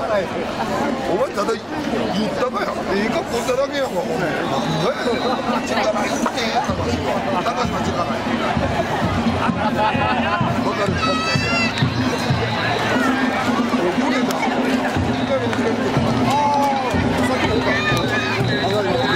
お前ただ言ったかや。いい格好しただけやんか。何やねん。力入ってんや高橋は。高橋は力入ってない。わかる。これだ。一回目のああ、さっきのか。上がります。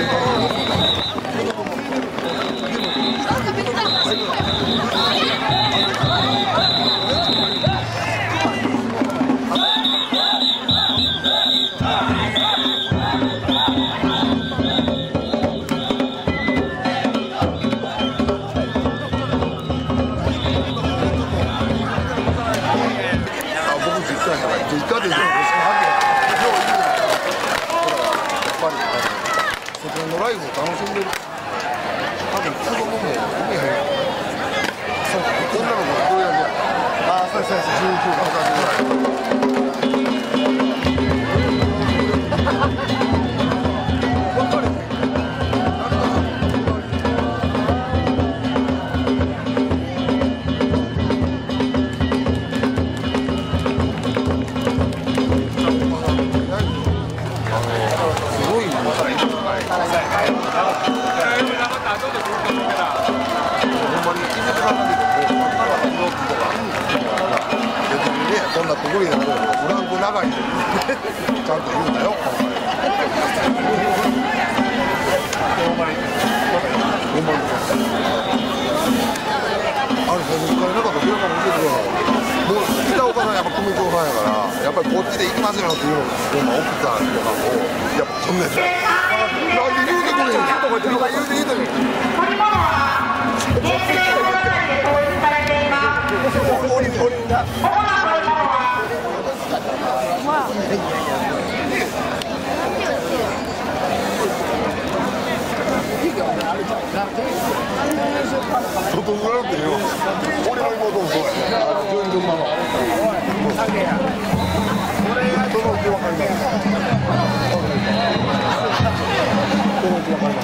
ライブを楽しんでる。多分子供も見えへん。そうか、女の子がこうやるやん。ああ、そうそうそう、19歳ぐらい。そんな得意なことフランク長いでちゃんと言うんだよ。あれ最初聞かれなかったら電話も受けてくれない。もう北岡さんやっぱ組長さんやからやっぱりこっちで行きますよっていうのを奥さんとかもやっぱこんなやつなんで言うてくれへんのとか言って言うて言うて外裏なんて言うわ。俺の妹もそうや。病院のママ。俺がそのうち分かります。そのうち分かります。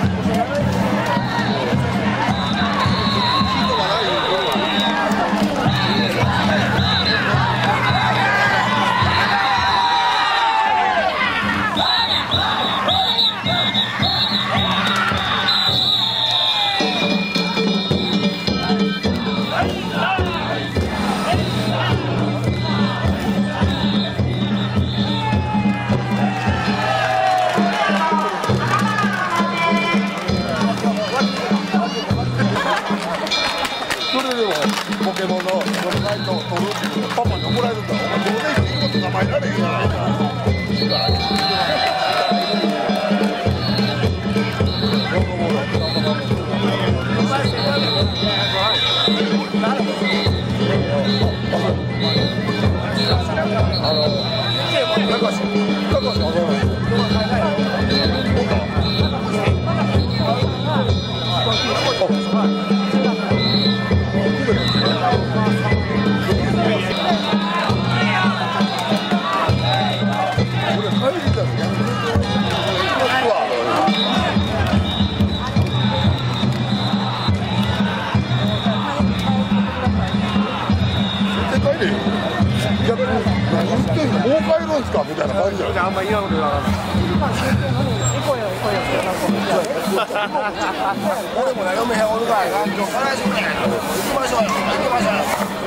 ポケモンのこのナイトを取るっていうパパに怒られるんだ。お前どうでいいこと名前られへんやないか。もう帰るんすかみたいな感じじゃん。あんまり嫌なこと言わなかった。俺もね、嫁はんおるから、今日からしね、行きましょうよ、行きましょうよ。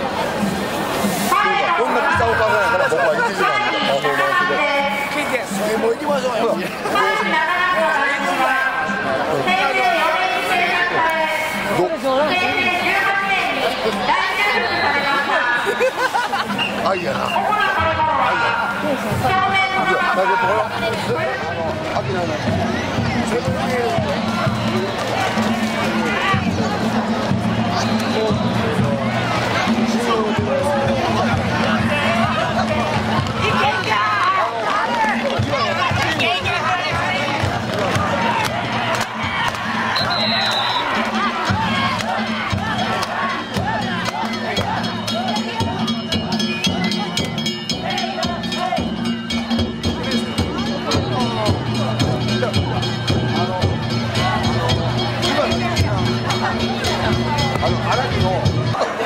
こんなピザおかずやから僕は1時間でパフォーマンスで。もう行きましょうよ。愛やな。愛やな。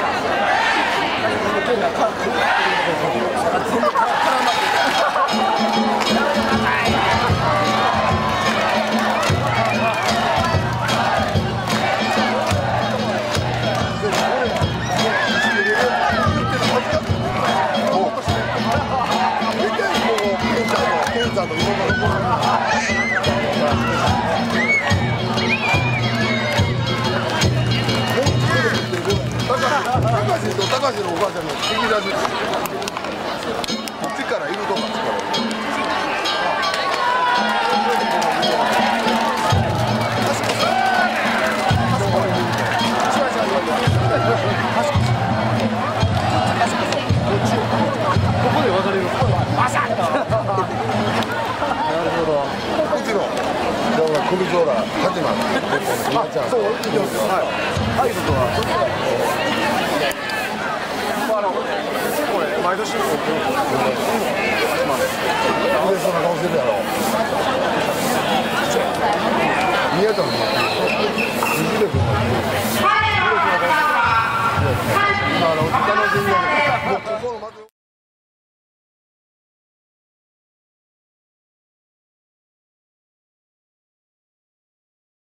荒木の高橋のお母さんの引き出しこっちからいるとかここで分かれる。バシャッと。なるほど。 うちのだから首相ら始まってそう、はい。アイドとは。